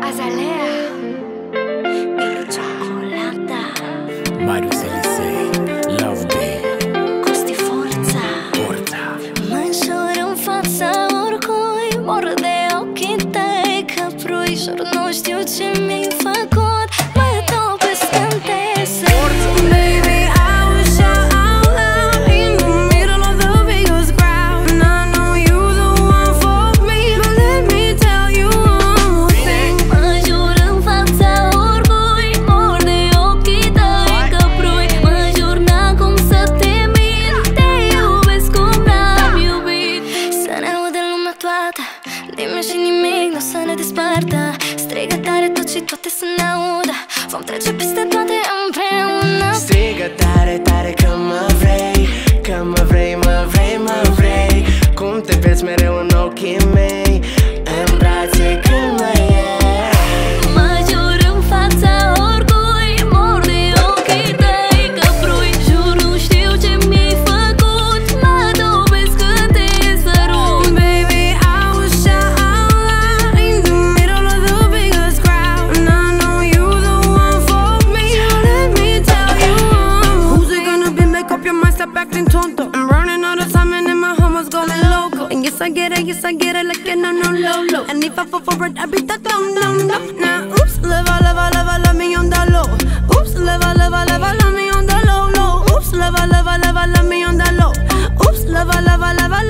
Azaleea, ciocolata, Marius Elisei, LavBbe, Costi forța, Mă înjur în fața oricui, mor de ochii tăi, căprui. Jur nu știu ce mi-ai făcut, mă topesc când te sărut. Baby, I will shout out loud in the middle of the biggest crowd. And I know you the one for me, but let me tell you one thing. Mă jur în fața oricui, mor de ochii tăi, căprui. Mă jur n-am cum să te mint, te iubesc cum n-am iubit. Să ne audă lumea toată, nimeni și nimic nu să ne despartă. Striga tare, toți și toate să ne audă, vom trece peste toate împreună. Striga tare, tare că mă vrei, că mă vrei, mă vrei, mă vrei. Cum te vezi mereu în ochii mei, în brațe când mă iei. Mă jur în fața oricui, mor de ochii tăi, căprui. Jur nu știu ce mi-ai făcut, mă topesc când te sărut. Baby, I will shout out loud in the middle of the biggest crowd. And I know you the one for me, let me tell you one. Who's it gonna be? Make up your mind, stop acting tonto. I'm running out of time and then my homies going loco. And yes I get it like an no low. And if I fall for it, I beat that down. Now oops, love me on the low. Oops, love me on the low. Oops, love me on the low. Oops, love